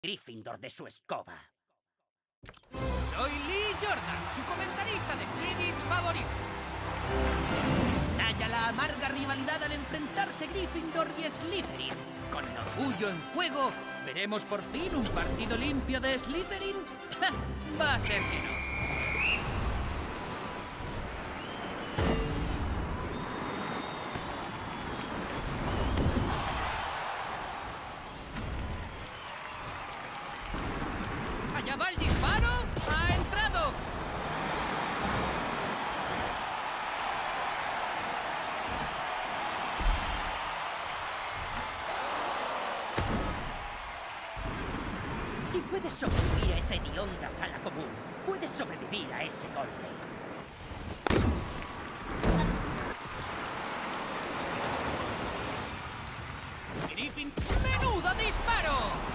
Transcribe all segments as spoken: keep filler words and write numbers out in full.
Gryffindor de su escoba. Soy Lee Jordan, su comentarista de Quidditch favorito. Estalla la amarga rivalidad al enfrentarse Gryffindor y Slytherin. Con el orgullo en juego, ¿veremos por fin un partido limpio de Slytherin? ¡Ja! Va a ser que no. ¡Allá va el disparo! ¡Ha entrado! Si puedes sobrevivir a esa hedionda sala común, puedes sobrevivir a ese golpe. Griffin, ¡menudo disparo!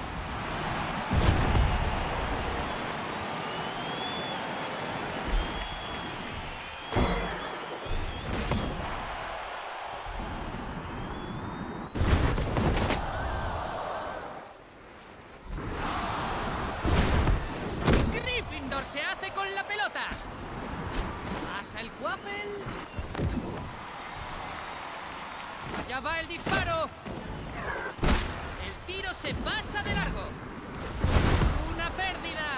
Gryffindor se hace con la pelota. Pasa el Quaffle. Allá va el disparo. El tiro se pasa de largo. Una pérdida.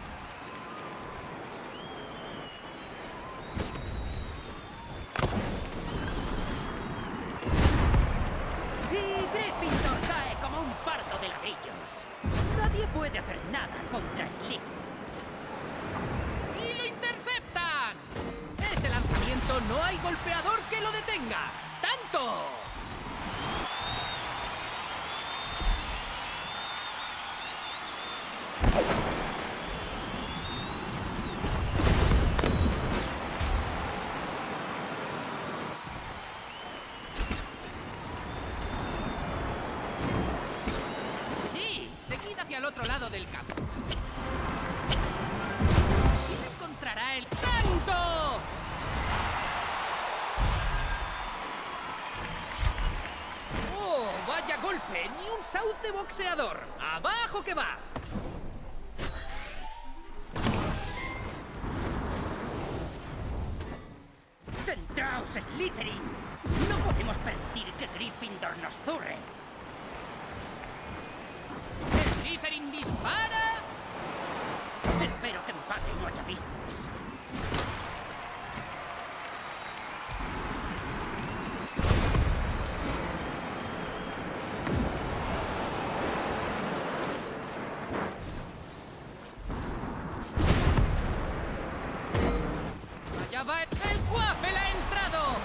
Y Gryffindor cae como un fardo de ladrillos. Nadie puede hacer nada contra Slytherin. ¡Y lo interceptan! Ese lanzamiento no hay golpeador que lo detenga. ¡Tanto! Sí, seguid hacia el otro lado del campo. ¿Quién encontrará el santo? ¡Oh, vaya golpe! ¡Ni un sauce boxeador! ¡Abajo que va! ¡Centraos, Slytherin! No podemos permitir que Gryffindor nos zurre. ¡Slytherin dispara! Espero que mi padre no haya visto eso. ¡Allá va el Quaffle! ¡Ha entrado!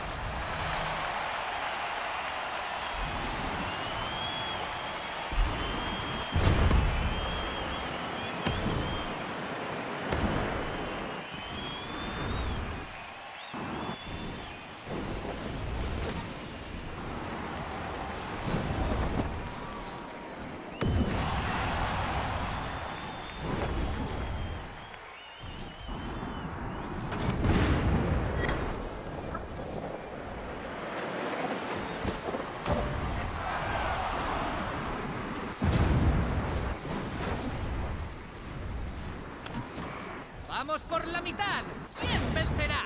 ¡Vamos por la mitad! ¿Quién vencerá?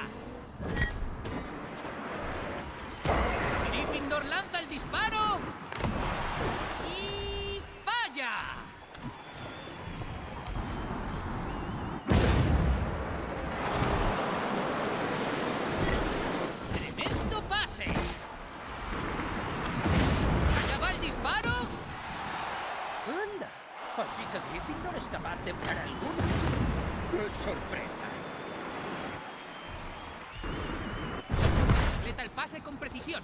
Gryffindor lanza el disparo. ¡Y falla! ¡Tremendo pase! ¿Allá va el disparo? ¡Anda! Así que Gryffindor es capaz de parar alguna. ¡Qué sorpresa! Completa el pase con precisión.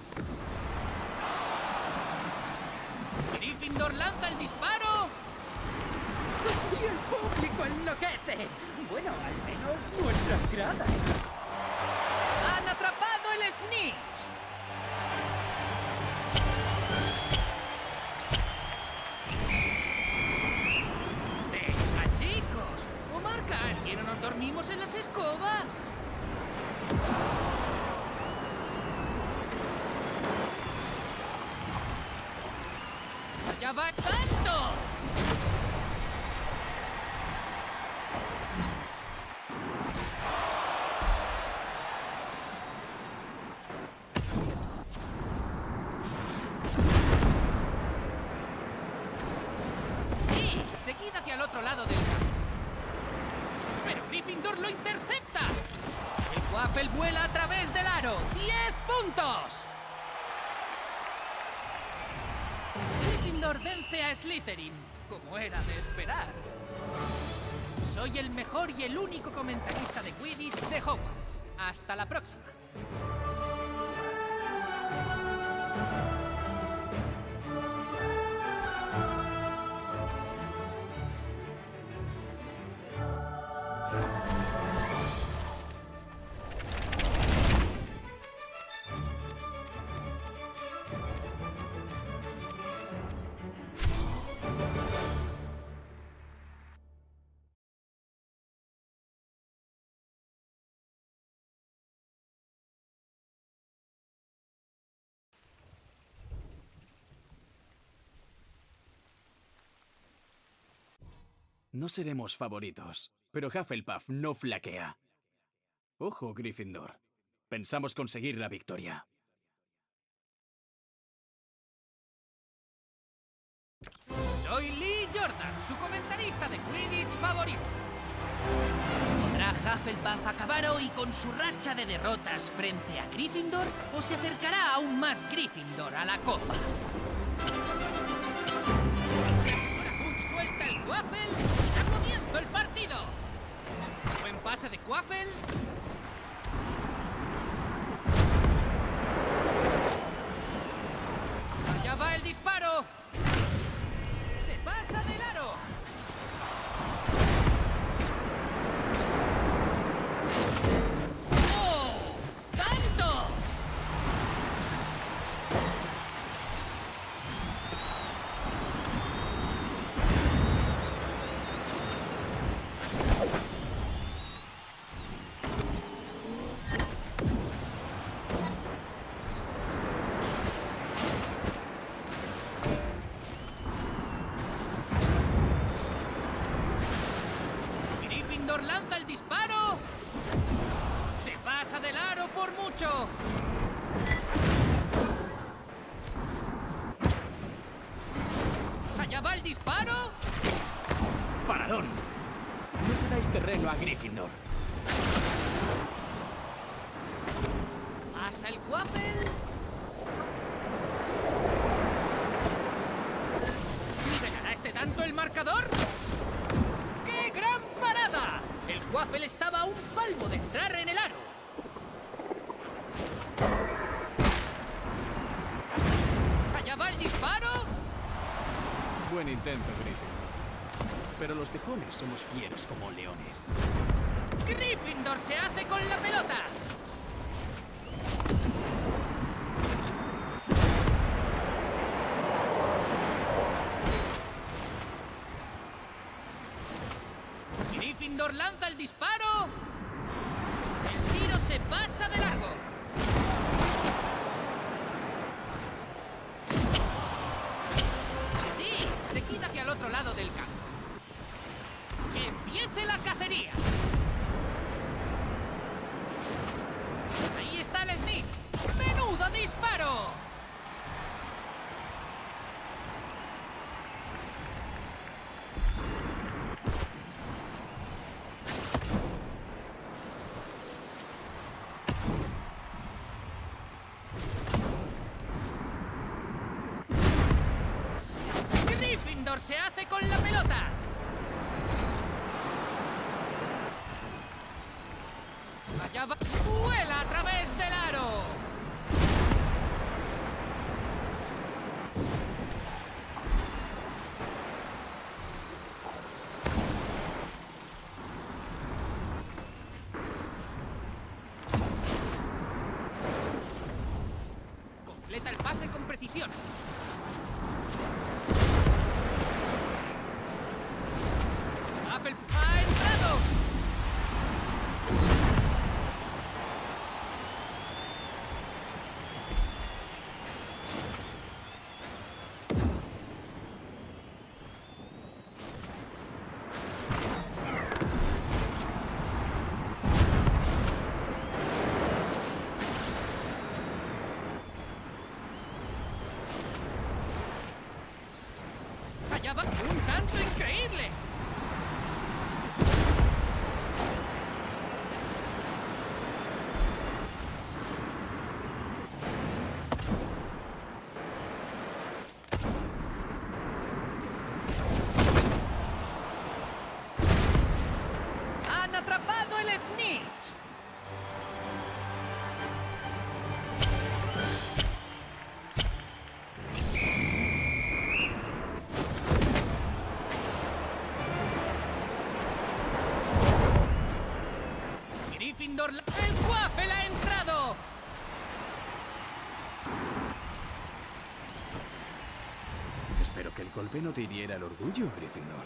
Gryffindor lanza el disparo. ¡Y el público enloquece! Bueno, al menos nuestras gradas. ¡Han atrapado el snitch! ¡Venga, chicos! ¿O marca alguien o nos dormimos en las escobas? ¡Allá va tanto! Sí, seguid hacia el otro lado del campo. Pero Gryffindor lo intercepta. El Quaffle vuela a través del aro. ¡diez puntos! Gryffindor vence a Slytherin, como era de esperar. Soy el mejor y el único comentarista de Quidditch de Hogwarts. Hasta la próxima. No seremos favoritos, pero Hufflepuff no flaquea. Ojo, Gryffindor. Pensamos conseguir la victoria. Soy Lee Jordan, su comentarista de Quidditch favorito. ¿Podrá Hufflepuff acabar hoy con su racha de derrotas frente a Gryffindor o se acercará aún más Gryffindor a la copa? La señora Hooch suelta el Quaffle y da comienzo el partido. Buen pase de Quaffle. Allá va el disparo. Se pasa del aro. ¡Oh! ¡Tanto! Gryffindor lanza el disparo. Se pasa del aro por mucho. Allá va el disparo. ¡Paradón! No cedáis terreno a Gryffindor. Pasa el Quaffle. ¿Ganará este tanto el marcador? ¡Qué gran parada! El Quaffle estaba a un palmo de entrar en el aro. Allá va el disparo. Buen intento, Gryffindor. Pero los tejones somos fieros como leones. Gryffindor se hace con la pelota. Gryffindor lanza el disparo. El tiro se pasa de largo. Sí, seguid hacia el otro lado del campo. ¡Que empiece la cacería! Ahí está el Snitch. ¡Menudo disparo! Gryffindor se hace con la pelota. Allá va. ¡Vuela a través del aro! Completa el pase con precisión. Hufflepuff ha entrado. Gryffindor... ¡El Quaffle ha entrado! Espero que el golpe no te hiriera el orgullo, Gryffindor.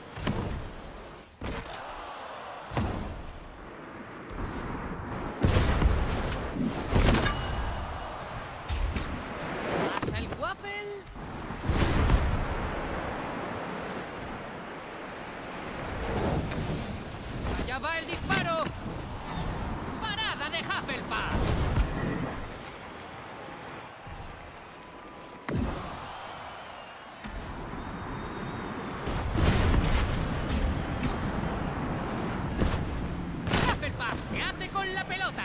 ¿Pasa el Quaffle? ¡Ya va el disparo! ¡Parada de Hufflepuff! Se hace con la pelota.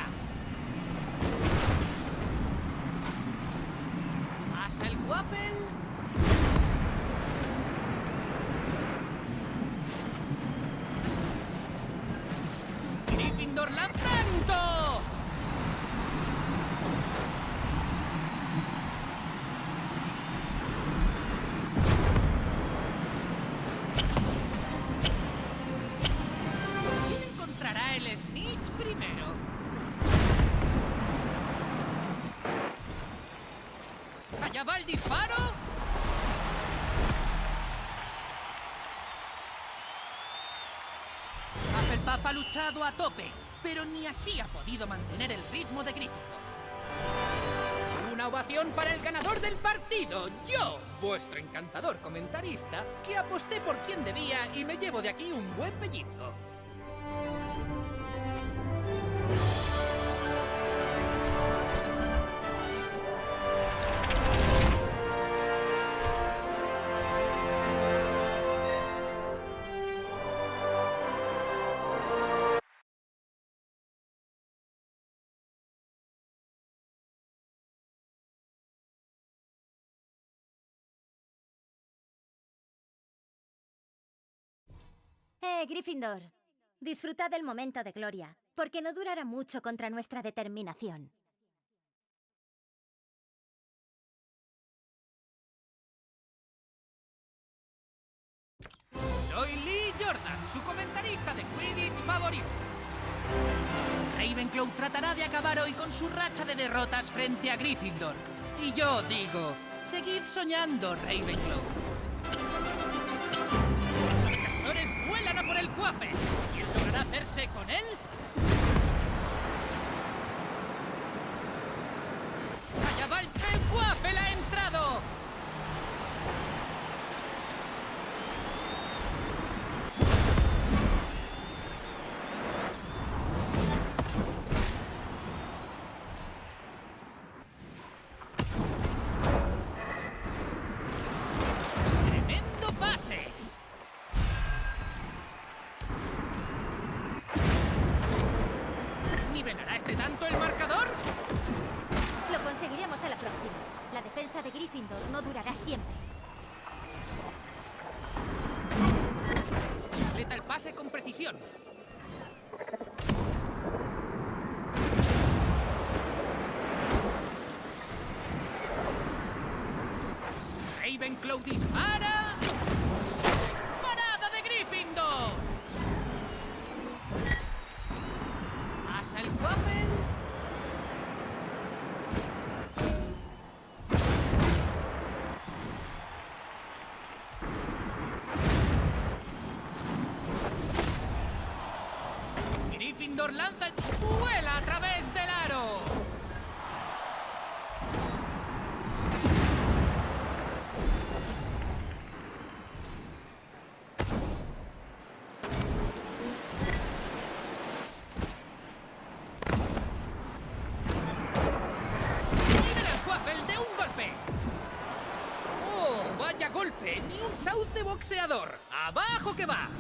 Pasa el Quaffle. Gryffindor lanzando. ¿Quién encontrará el Snitch primero? ¡Allá va el disparo! Hufflepuff ha luchado a tope, pero ni así ha podido mantener el ritmo de Gryffindor. Una ovación para el ganador del partido, yo, vuestro encantador comentarista, que aposté por quien debía y me llevo de aquí un buen pellizco. Eh, Gryffindor, disfrutad del momento de gloria, porque no durará mucho contra nuestra determinación. Soy Lee Jordan, su comentarista de Quidditch favorito. Ravenclaw tratará de acabar hoy con su racha de derrotas frente a Gryffindor. Y yo digo, seguid soñando, Ravenclaw. Los cazadores vuelan a por el Quaffle. ¿Quién logrará hacerse con él? ¡Allá va el, el Quaffle ha entrado! ¿Nivelará este tanto el marcador? Lo conseguiremos a la próxima. La defensa de Gryffindor no durará siempre. Completa el pase con precisión. Ravenclaw dispara. ¡Parada de Gryffindor! Pasa el Quaffle. Gryffindor lanza el... ¡Vuela a través del aro! ¡Libera el Quaffle de un golpe! ¡Oh, vaya golpe! ¡Ni un sauce boxeador! ¡Abajo que va!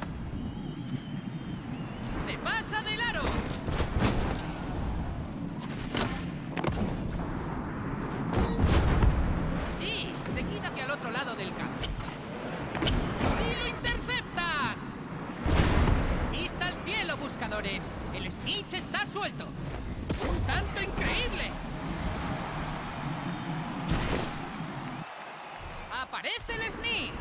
¡Se pasa del aro! Sí, seguid hacia el otro lado del campo. ¡Y lo interceptan! ¡Vista al cielo, buscadores! ¡El Snitch está suelto! ¡Un tanto increíble! ¡Aparece el Snitch!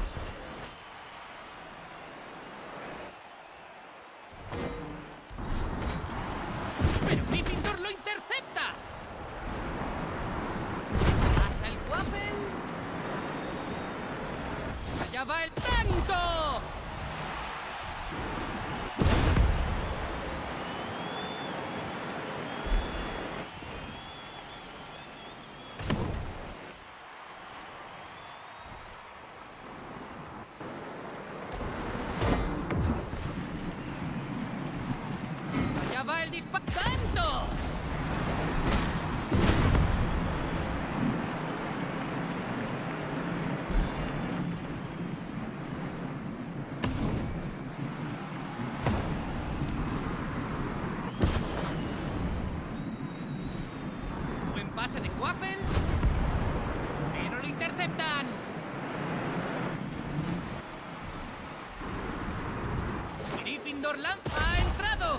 pase de Quaffle. Pero lo interceptan. Gryffindor lanza ha entrado.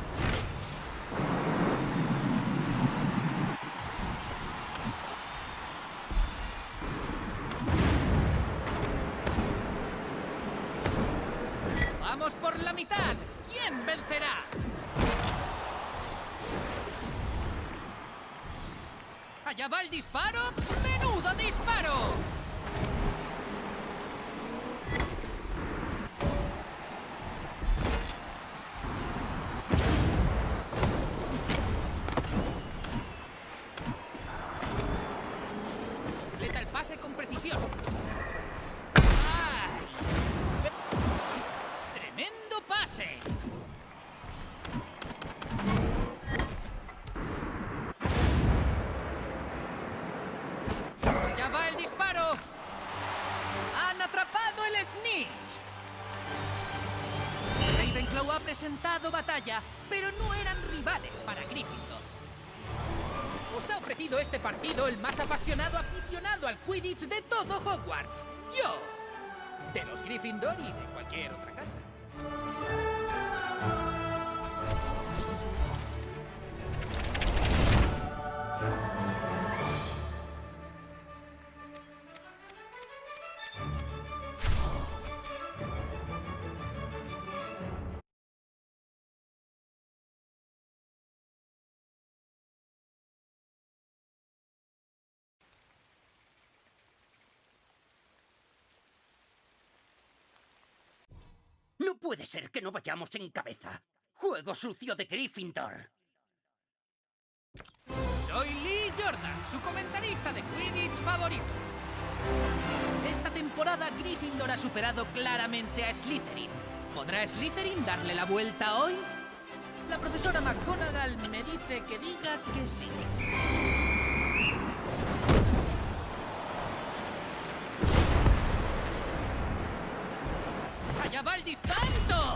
Vamos por la mitad. ¿Quién vencerá? ¡Allá va el disparo! ¡Menudo disparo! Completa el pase con precisión. ¡Ay! ¡Tremendo pase! ¡Ya va el disparo! ¡Han atrapado el snitch! Ravenclaw ha presentado batalla, pero no eran rivales para Gryffindor. Os ha ofrecido este partido el más apasionado aficionado al Quidditch de todo Hogwarts. ¡Yo! De los Gryffindor y de cualquier otra casa. No puede ser que no vayamos en cabeza. ¡Juego sucio de Gryffindor! Soy Lee Jordan, su comentarista de Quidditch favorito. Esta temporada Gryffindor ha superado claramente a Slytherin. ¿Podrá Slytherin darle la vuelta hoy? La profesora McGonagall me dice que diga que sí. ¡Allá va el tanto!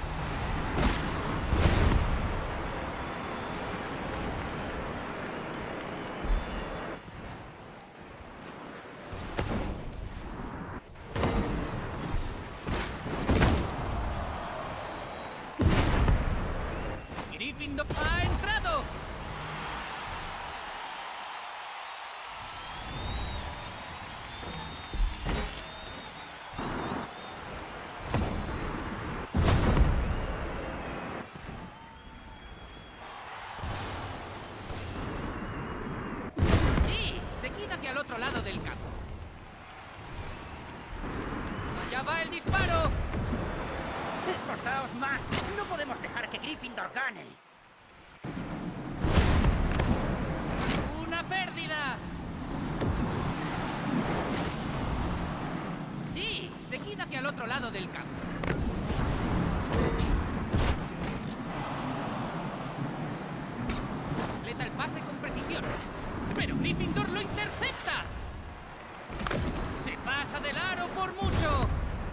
Gryffindor ha entrado. Seguid hacia el otro lado del campo. ¡Ya va el disparo! ¡Esforzaos más! ¡No podemos dejar que Gryffindor gane! ¡Una pérdida! Sí, seguid hacia el otro lado del campo. Completa el pase con precisión. ¡Pero Gryffindor lo intercepta! ¡Se pasa del aro por mucho!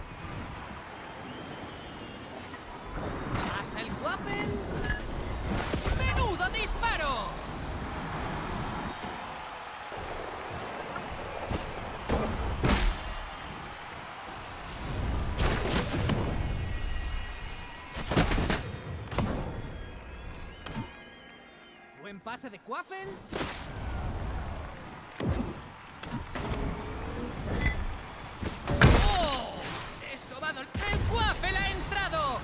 ¡Pasa el Quaffle! ¡Menudo disparo! Buen pase de Quaffle. ¡Oh! ¡Eso va a doler! ¡El Quaffle ha entrado!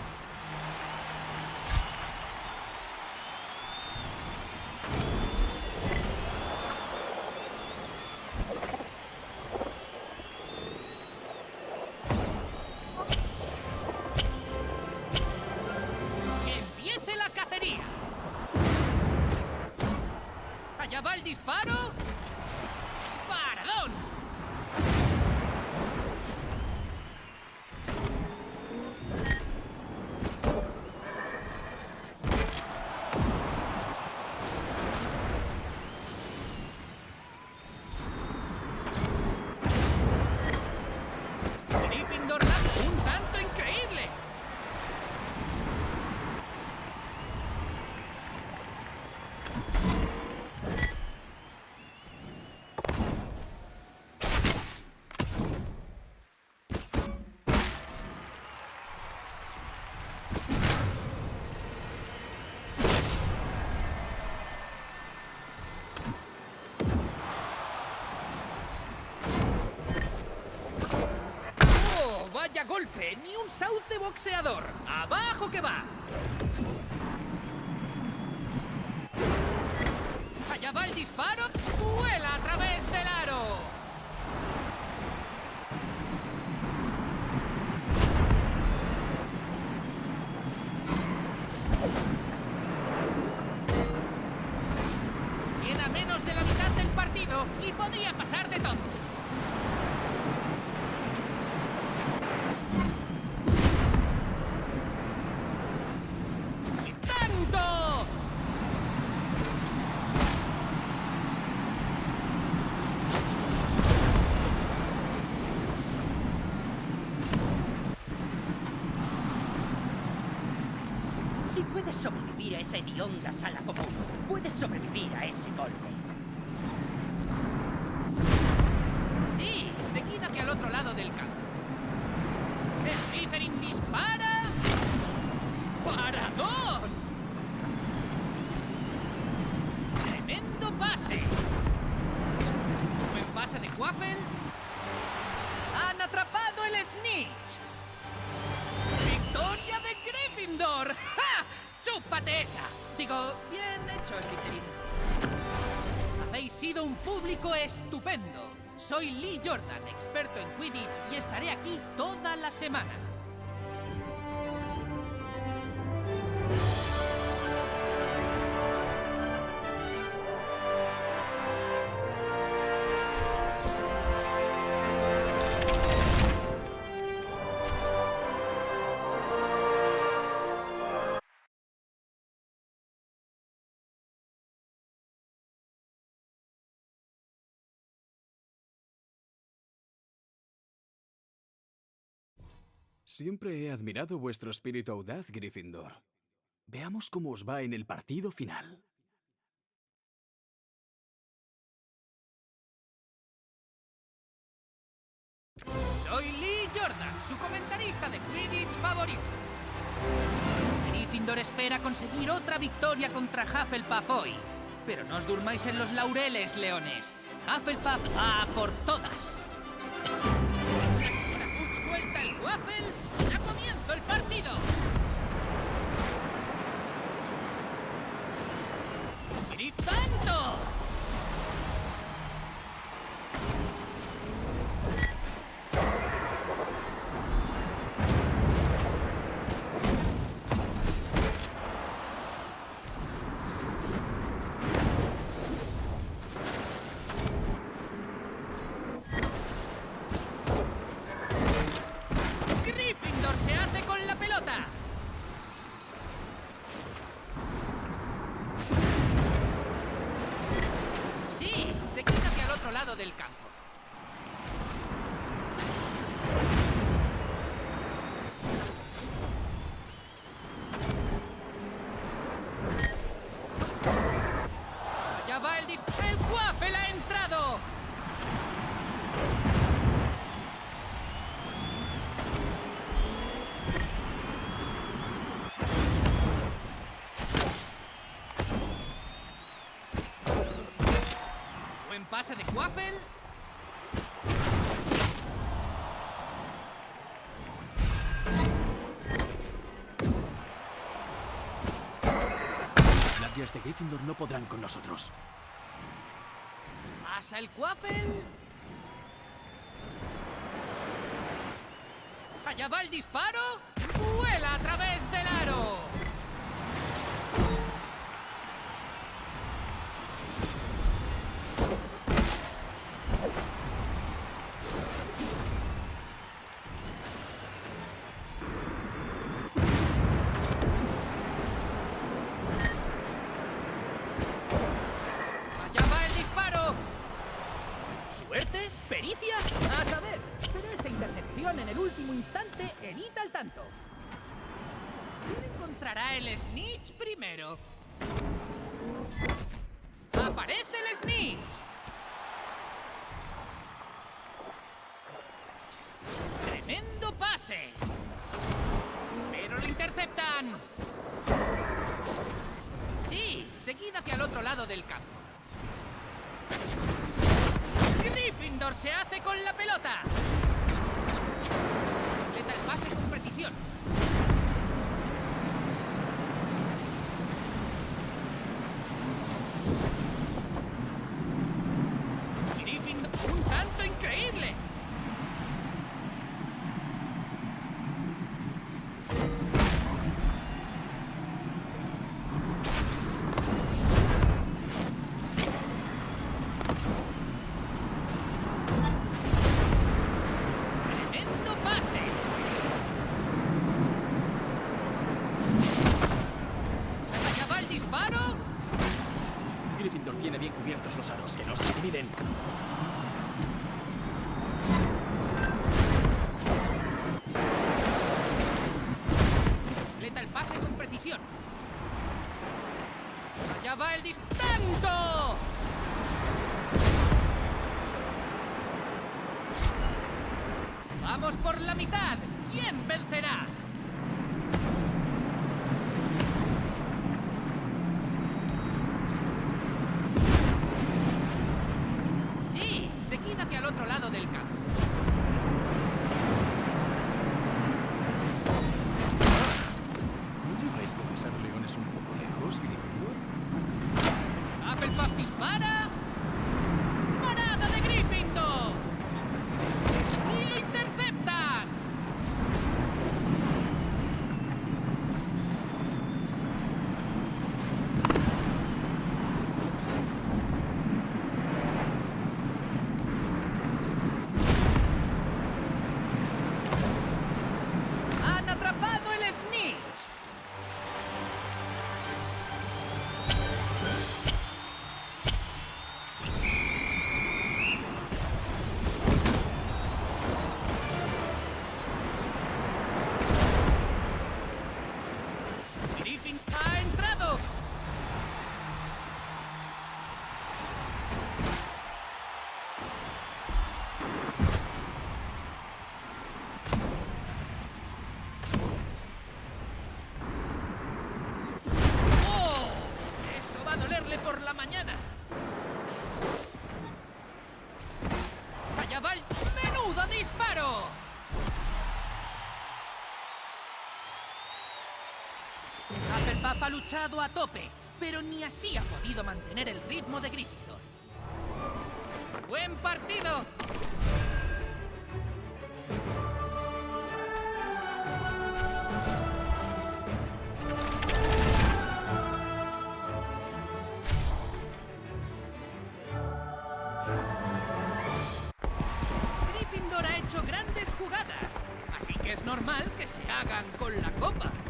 ¡Que empiece la cacería! ¡Allá va el ¡Oh, vaya golpe! ¡Ni un sauce boxeador! ¡Abajo que va! ¡Allá va el disparo! ¡Vuela a través del aro! Queda menos de la mitad del partido y podría pasar de todo. ¡Tanto! Si puedes sobrevivir a esa hedionda sala común, puedes sobrevivir a ese golpe. Sí, seguid hacia el otro lado del campo. Slytherin dispara. ¡Paradón! ¡Tremendo pase! Buen pase de Quaffle. ¡Han atrapado el Snitch! ¡Victoria de Gryffindor! ¡Ja! ¡Chúpate esa! Digo, bien hecho, Slytherin. Habéis sido un público estupendo. Soy Lee Jordan, experto en Quidditch, y estaré aquí toda la semana. Siempre he admirado vuestro espíritu audaz, Gryffindor. Veamos cómo os va en el partido final. Soy Lee Jordan, su comentarista de Quidditch favorito. Gryffindor espera conseguir otra victoria contra Hufflepuff hoy. Pero no os durmáis en los laureles, leones. Hufflepuff va a por todas. La señora Hooch suelta el waffle. ¡Ya comienza el partido! ¡Gritando! Gryffindor se hace con la pelota. Sí, se queda hacia el otro lado del campo. Ya va el disparo. ¡El Quaffle ha entrado! Buen pase de Quaffle. Las guardias de Gryffindor no podrán con nosotros. Pasa el Quaffle. Allá va el disparo. Vuela a través del aro. Allá va el disparo. ¿Suerte? ¿Pericia? A saber. Pero esa intercepción en el último instante evita el tanto. ¿Quién encontrará el Snitch primero? ¡Aparece el Snitch! ¡Tremendo pase! Pero lo intercepta. acercan! Sí, seguid hacia el otro lado del campo. Gryffindor se hace con la pelota. Completa el pase con precisión. Gryffindor, un tanto increíble. Gryffindor tiene bien cubiertos los aros, que no se intimiden. Completa el pase con precisión. ¡Allá va el disparo! ¡Vamos por la mitad! ¿Quién vencerá? Seguid hacia el otro lado del campo. ¿No lleváis con esos leones un poco lejos, Gryffindor? ¡Hufflepuff dispara! ¡Parada de Gryffindor! ¡Y lo interceptan! ¡Ha entrado! ¡Oh! Eso va a dolerle por la mañana. ¡Allá va el menudo disparo! Hufflepuff ha luchado a tope, pero ni así ha podido mantener el ritmo de Gryffindor. ¡Buen partido! Gryffindor ha hecho grandes jugadas, así que es normal que se hagan con la copa.